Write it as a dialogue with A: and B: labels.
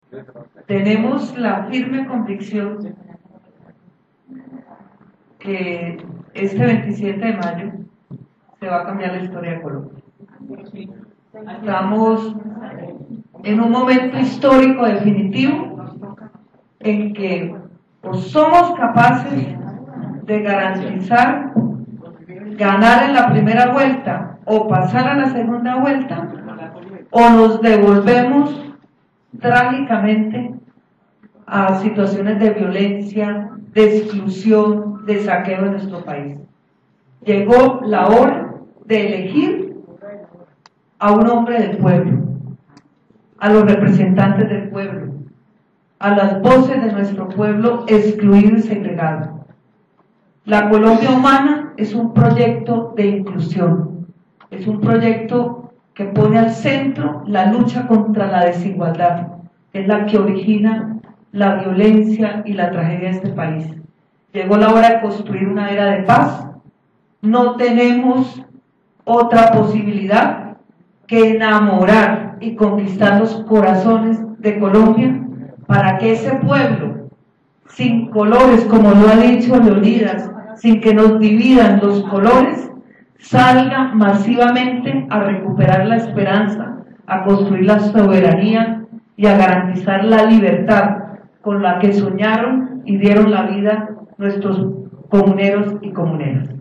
A: Tenemos la firme convicción que este 27 de mayo se va a cambiar la historia de Colombia. Estamos en un momento histórico definitivo en que o somos capaces de garantizar ganar en la primera vuelta o pasar a la segunda vuelta, o nos devolvemos trágicamente a situaciones de violencia, de exclusión, de saqueo de nuestro país. Llegó la hora de elegir a un hombre del pueblo, a los representantes del pueblo, a las voces de nuestro pueblo excluido y segregado. La Colombia Humana es un proyecto de inclusión, es un proyecto que pone al centro la lucha contra la desigualdad, que es la que origina la violencia y la tragedia de este país. Llegó la hora de construir una era de paz. No tenemos otra posibilidad que enamorar y conquistar los corazones de Colombia para que ese pueblo, sin colores, como lo ha dicho Leonidas, sin que nos dividan los colores, salga masivamente a recuperar la esperanza, a construir la soberanía y a garantizar la libertad con la que soñaron y dieron la vida nuestros comuneros y comuneras.